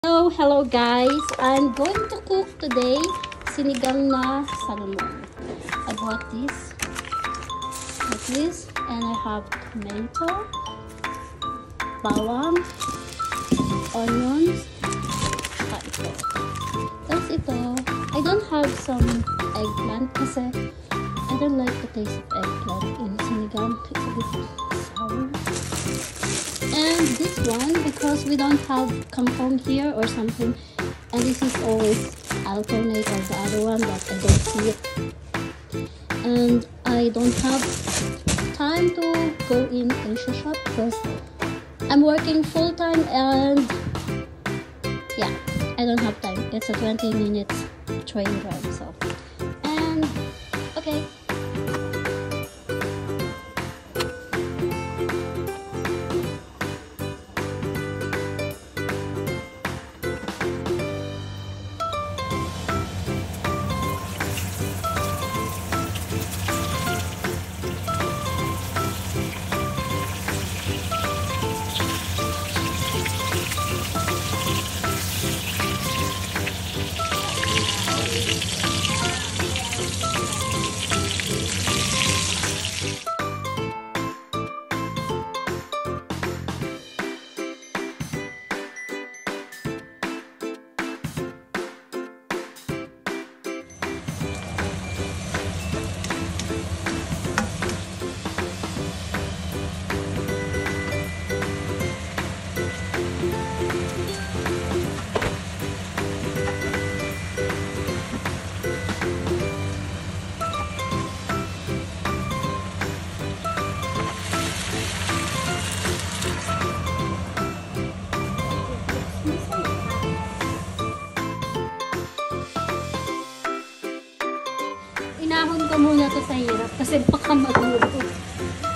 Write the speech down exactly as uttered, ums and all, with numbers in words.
Hello, hello guys! I'm going to cook today sinigang na salmon. I bought this like this, and I have tomato, bawang, onions, saka ito. Tapos ito, I don't have some eggplant kasi I don't like the taste of eggplant in sinigang. It's a bit sour. And this one, because we don't have kangkong here or something, and this is always alternate of the other one, but I don't see it, and I don't have time to go in Asia shop because I'm working full time, and yeah, I don't have time. It's a twenty minutes train ride, so and okay. Inahon ko muna to sa hirap kasi baka magulo.